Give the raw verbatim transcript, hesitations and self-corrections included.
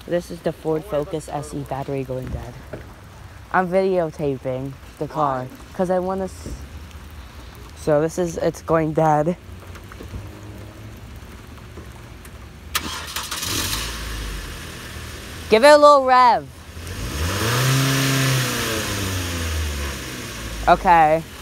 This is the Ford Focus S E battery going dead. I'm videotaping the car because I want to. S- so this is it's going dead. Give it a little rev. Okay.